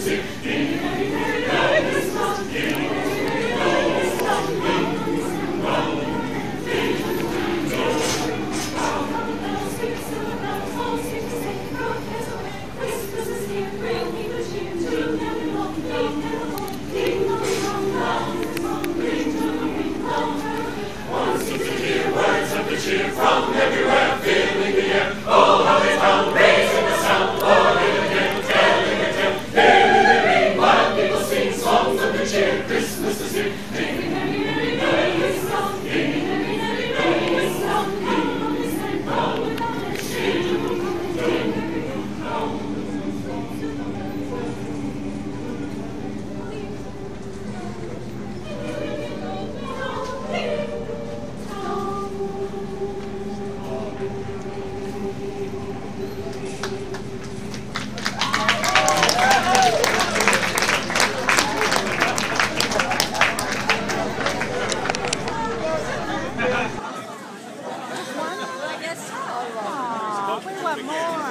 Cheer from everywhere, filling the air. Oh, how they come, raising the sound, organ again, telling a tale. Merrily they ring, while people sing songs of good cheer. Christmas is here. Merry, merry, merry, merry Christmas. Merry, merry, merry, merry Christmas. We want more.